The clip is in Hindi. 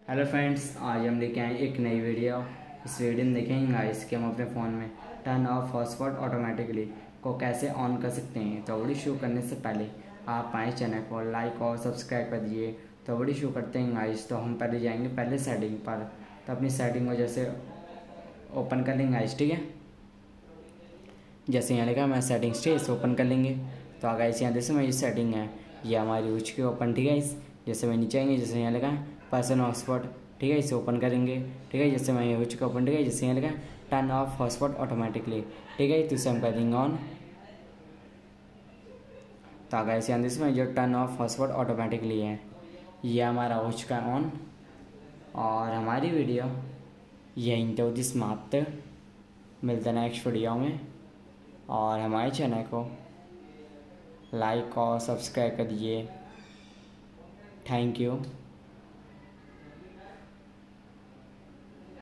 हेलो फ्रेंड्स, आज हम लेके आए एक नई वीडियो। इस वीडियो में देखेंगे गाइस कि हम अपने फ़ोन में टर्न ऑफ हॉटस्पॉट ऑटोमेटिकली को कैसे ऑन कर सकते हैं। तो वीडियो शुरू करने से पहले आप हमारे चैनल को लाइक और सब्सक्राइब कर दीजिए। तो वीडियो शुरू करते हैं गाइस। तो हम पहले जाएंगे पहले सेटिंग पर। तो अपनी सेटिंग को जैसे ओपन कर लेंगे गाइस, ठीक है। जैसे यहाँ लिखा मैं सेटिंग्स थी, इसे ओपन कर लेंगे। तो गाइस यहाँ जैसे मेरी सेटिंग है, ये हमारी हो चुकी है ओपन, ठीक है। इस जैसे मैं नीचे आएंगे, जैसे यहाँ लिखा है पर्सनल हॉटस्पॉट, ठीक है, इसे ओपन करेंगे, ठीक है। जैसे मैं ये हो चुका ओपन, ठीक है। जैसे यहाँ लिखा है टर्न ऑफ हॉटस्पॉट ऑटोमेटिकली, ठीक है, तो इसे हम कर देंगे ऑन। तो गाइस यहाँ जैसे मैं जो टर्न ऑफ हॉटस्पॉट ऑटोमेटिकली है, ये हमारा हो चुका है ऑन। और हमारी वीडियो यहीं तो होती समाप्त। मिलते हैं नेक्स्ट वीडियो में, और हमारे चैनल को लाइक और सब्सक्राइब कर दीजिए। Thank you.